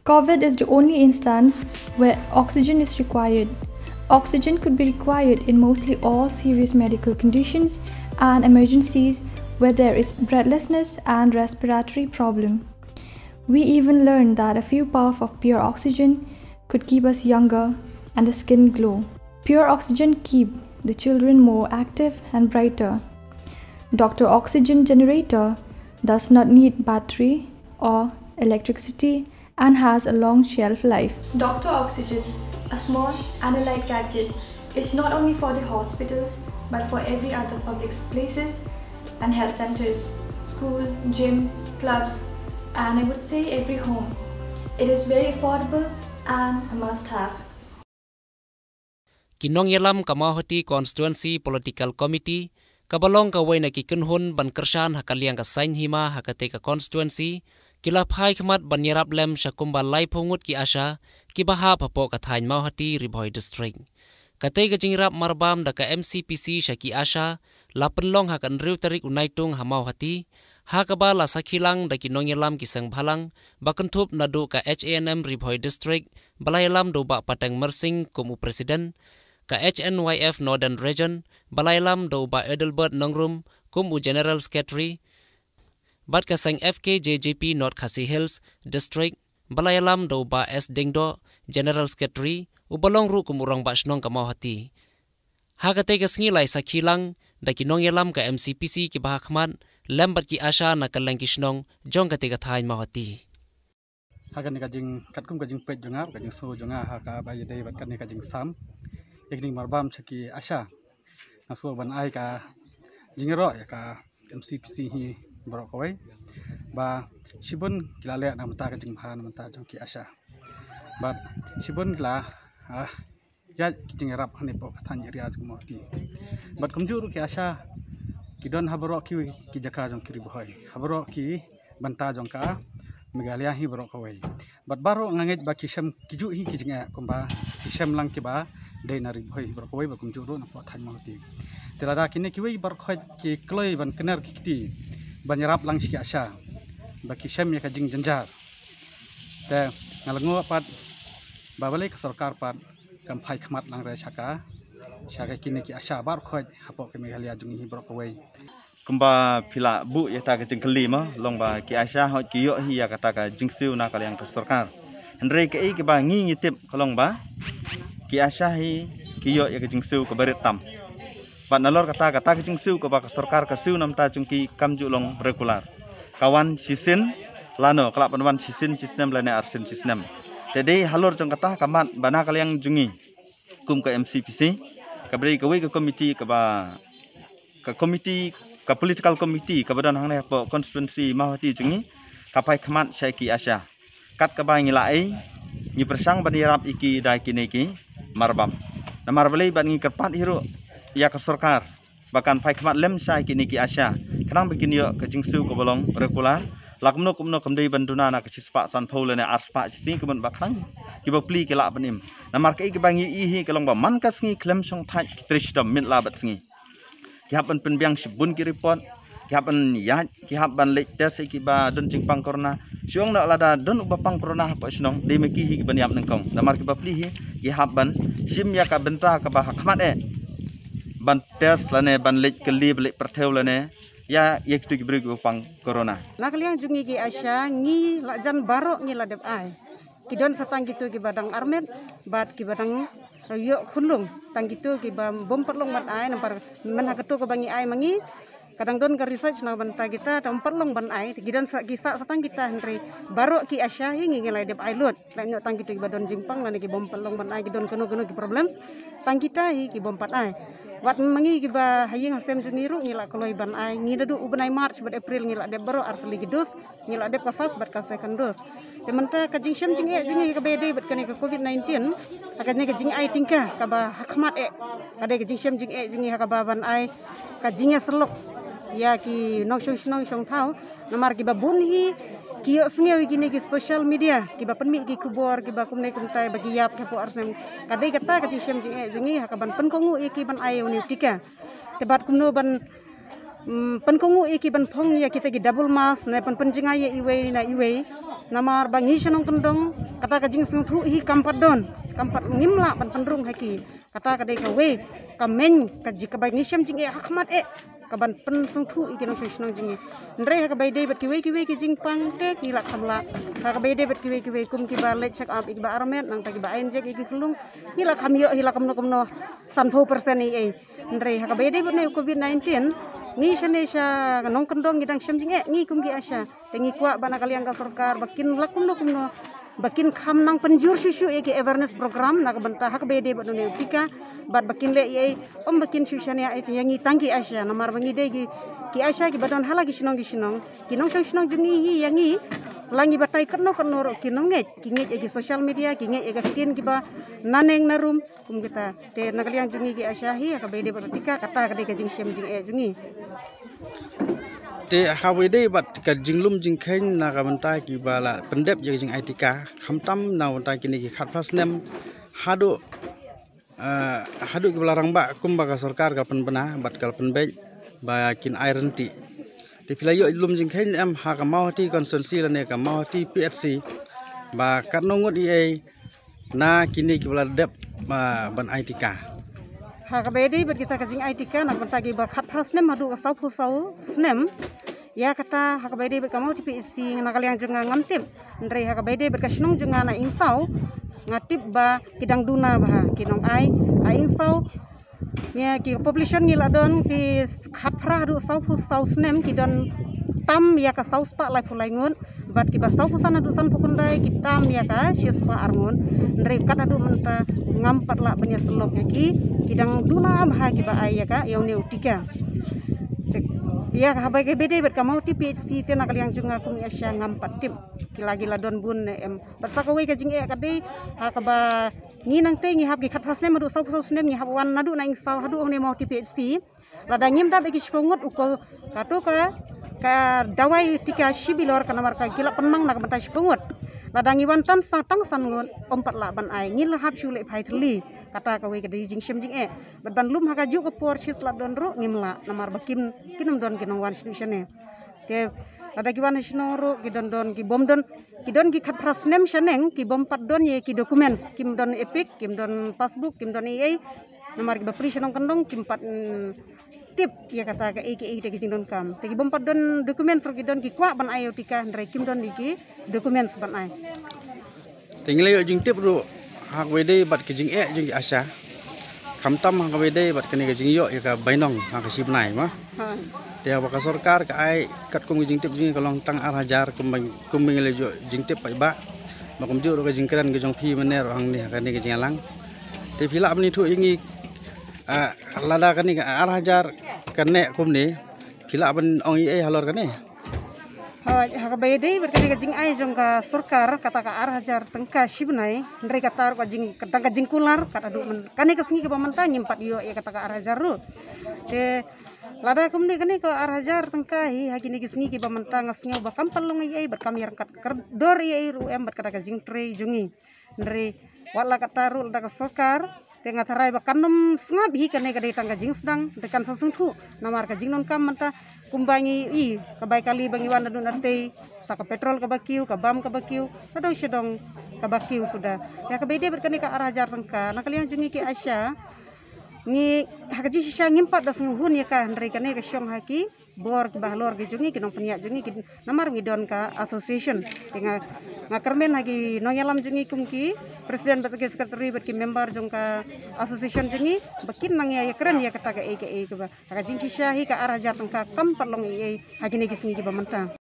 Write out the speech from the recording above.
COVID is the only instance where oxygen is required. Oxygen could be required in mostly all serious medical conditions and emergencies where there is breathlessness and respiratory problem. We even learned that a few puffs of pure oxygen could keep us younger and the skin glow. Pure oxygen keep the children more active and brighter. Dr. Oxygen generator does not need battery or electricity and has a long shelf life. Dr. Oxygen, a small and a light gadget, is not only for the hospitals but for every other public places and health centers, school, gym, clubs, and I would say every home. It is very affordable and a must-have. Kinong yalam Kamahoti Constituency Political Committee kabalong kaway na kikunhun ban kershan hakaliang ka sain hima hakate ka constituency kila phai khmat ban yarap lem shakumba lai phongut ki asha ki baha papo ka thain Mahoti Ribhoi district kate ka jingrap marbam da ka MCPC shaki asha lapenlong hakan riu tarik unaitung hamauhati hakaba la sakhilang da kinong yalam kisang bhalang bakentup nadu ka HANM Ribhoi district balayalam do ba patang mersing kumu presiden ka HNYF Northern Region balailam do ba Edelbert Nongrum kumu General Secretary bat ka sang FKJJP North Khasi Hills District balailam do ba S Dingdo General Secretary ubalong ru kumu rong ba snong kamauhati hakate ka sngi lai sakhilang da kinong yalam ka MCPC ki bahakman lembat ki asha na kalang kisnong jong kate ka thain mahati hakan ka jing katkum ka jing pet jonga ka jing so jonga ha ka ba yedai bat kan ka jing sam ekning marbam chaki asha naso ban ai ka jingro ya ka MCPC hi borok kawai ba sibun kilale na mata ka jing bhan mata jong ki asha bat sibun la ya jing rap hane po ka thani ria jong mohti bat kumjur ki asha kidon habro ki jaka jong kiri bohoi habro ki banta jong ka Meghalaya hi borok kawai bat baro nganget ba kisam kiju hi kijinga kumba kisam lang ki ba dei nari bohoi borok kawai ba kumjur na po than mohti telada kini kiwi bar khoi ki kloi ban kener kiti ban yarap lang si asha ba kisam ya ka jing janjar te ngalango pat babale ka sarkar pat kamphai khmat lang re chaka kini ki asha bar khoi hapo ke Meghalaya jung hi borok kawai kumba pila bu yata ka jengkeli ma long ba ki asha hot ki yo hi ya kata ka jingsiu na kaliang ka sarkar andre ke ki ba ngi ngitip kolong ba ki asha hi ki yo ya ka jingsiu ka barit tam ba nalor kata ka jingsiu ka ba ka sarkar ka siu nam ta jungki kamju long regular kawan sisin lano kelap panwan sisin sistem lane arsin sistem jadi halor jong kata kamat bana kaliang jungi kum ka MCPC ka beri ka wi ka komiti ka ba ka komiti ka political committee ka badan hangne po constituency Mahoti jungi kapai khmat saiki asya kat ka ba ngila ai ni persang banirap iki dai kineki marbam na marbali ban ngi kerpat hiru ya ka sarkar bahkan pai khmat lem sai kineki asya kanang bikin yo ka jingsu ko bolong regular lakmno kumno kamdei banduna na ka sispa san phole ne arspa si kemen bakang ki ba pli ke la banim na markai ki bangi i hi kalong ba man ka sngi klem song thai trisdom min la bat sngi kihapan penbiang sibun ki report kihapan ya kihapan lek tes ki ba don jingpang corona siong nak lada don ubapang corona pa snong de meki hi ban yam nengkong namar ki ba pli hi kihapan sim ya ka benta ka ba khmat ban tes lane ban lek keli lek pertheu lane ya tu ki beri upang corona nakliang jungi ki asya ngi lajan barok ngi ladep ai kidon satang gitu ki badang armet bat ki badang yo khulung tang gitu ki bam bom perlong bat ai nampar men hakatu ko bangi ai mangi kadang don ka research na banta kita tam perlong ban ai kidon kisa satang kita henry barok ki asya ngi ngi ladep ai lut lanyo tang gitu ki badon jingpang lan ki bom perlong ban ai kidon kono ki problems tang kita hi ki bom pat ai wat mangi giba haying hasem juniru ngila koloi ban ai ngidadu ubenai march bat april ngila de baro artli gidus ngila de ka first bat ka second dose tementa ka jing shem jing e jing ka bede bat kani ka covid-19 akadne ka jing ai tingka ka ba hakmat kade ka jing shem jing e jing ka ba ban ai ka jing selok ya ki nong shong thau namar ki ba bun hi kiyo sngewi gini ki social media ki ba penmi ki kubor ki ba kumne kumtai bagi yap ka po arsem kadai kata ka tisem jing e jungi hakaban pen kongu ki ban ayo ni tika tebat kumno ban penkungu iki ban phong ya kita gi double mas na penjinga ya iwe namar bangi senong kendong kata ka jing sung thu hi kampat ngimla pendrung haki kata ka dei ka we kamen ka jika bangi sem jing hakmat ka ban pen sung thu iki nong senong jing ndre ka bai dei bat ki we ki jing pang te ki lak kamla ka bai dei bat ki we kum ki ba lek check up ik ba armet nang ta ki ba injek iki khulung hi lak ham yo hi lak kamno san 4% i ndre ka bai dei bat ne covid 19 ni Indonesia nong kendong gidang syamjing ni kumgi asya tengi kuak bana kalian ka sarkar bakin lakum bakin kham nang penjur susu ki awareness program nak benta hak bede ba ne tika bat bakin le ye bakin susania itu yangi tangki asya namar bangi de ki asya ki badon halagi sinong ki nong sinong jungi hi yangi langi batai kerno ki nong nge ki social media ki nge ki tin ki ba naneng narum kum kita te nakaliang jungi ki asya hi hak bede ba tika kata ka de jing syamjing jungi te hawede bat ka jinglum jingkhen na ka bantai ki bala pendep je jing itika khamtam na bantai kini ki khat pas nem hadu ki belarang ba kumba ka sarkar ka penbena bat kal penbek ba kin iron ti te pilayo lum jingkhen em ha ka mau ti constituency la ne ka mau ti PSC ba kanongot ie na kini ki bala dep ban itika hakabedi bet kita kajing itika nak bentagi ba khat pras nem hadu ka sau snem ya kata hakabedi bet kamau ti PSC nak kalian junga ngamtip ndrei hakabedi bet kasnung junga na insau ngatip ba kidang duna ba kinong ai insau ya ki population ni ladon ki khat pra hadu sau snem kidon tam ya ka sau spa lai pulai ngun bat ki ba sau pusan hadu san pukundai ki tam ya ka spa arngun ndrei kat hadu menta ngampat la banyak selok ki kidang duna bahagi ba ay ka yaw ne utika ya habay ke bede bet kamau ti PHC te nak liang junga kum asya ngampat tip kilagi la don bun em basaka we ka jing ka de ha ka ba ni nang te ngi hab ki khat prasne madu sau snem ni hab wan nadu na ing sau hadu ne mau ti PHC la da ngim da be ki spongot uko kato ka dawai tika shibilor kana mar ka gila penmang nak bentai spongot ladangi wantan tang sangun ompat la ban ai ngil hab shule phai thli kata ka we ka jing shem jing ban lum ha ka ju ko por shis la don ro ngimla namar bakim kinum don kinong wan solution te ladagi wan shinoro ki don ki bom don ki khat pras nem shaneng ki bom pat don ye ki documents kim don epic kim don passbook kim don namar ki bapri shanong kandong kim pat tip ya kata ka te jing don kam te ki bom pat don documents ro ki don ki kwa ban ayo tika ndrai kim don ki documents ban ai tinggal yo jing tip ro hak wede bat ke jing jing asya khamtam hak wede bat kene ke jing yo ya ka bainong hak sip nai ma te ba ka sarkar ka ai kat kum jing tip jing kalong tang ar hajar kum le jo jing tip ba kum jo ro ka jing kran ke jong phi maner hang ni ka ne ke jing lang te phila apni thu ingi lada kani ka ar hajar kane kum ni phila ban ong halor kane hakabede berkali kajing ai jong ka sarkar kata ka ar hajar tengka shibnai ndrei kata ka jing kadang ka jing kular kata du kani ka singi ka pamanta nyimpat yo ya kata ka ar hajar ru te lada kumni kani ka ar hajar tengka hi hakini ki singi ki pamanta ngasnyo ba kampal long ai berkam yang kat dor ai ru em kata ka jing trei jungi ndrei wala kata ru lada ka sarkar tenga tharai ba kanum snga bi kane ka dei tangka jing sedang dekan sasung thu namar ka jing non kam manta kumbangi kabai kali bangi wan dun arte saka petrol ka bakiu ka bam ka bakiu adong sedong ka bakiu sudah ya ka bede berkani ka ar hajar tengka nakalian jungi ki asya ni hakaji sisa ngimpat das nguhun ya ka ndrei kane ka syong haki bor ki bahlor ki jungi ki nong penyak jungi ki namar ngidon ka association tenga ngakermen hagi noyalam jungi kumki presiden batake sekretari bat ki member jong ka association jungi bakin nang ya keren ya kata ka ka ba hakaji sisa hi ka ar hajar tengka kam perlong hagi ne ki singi ki bamanta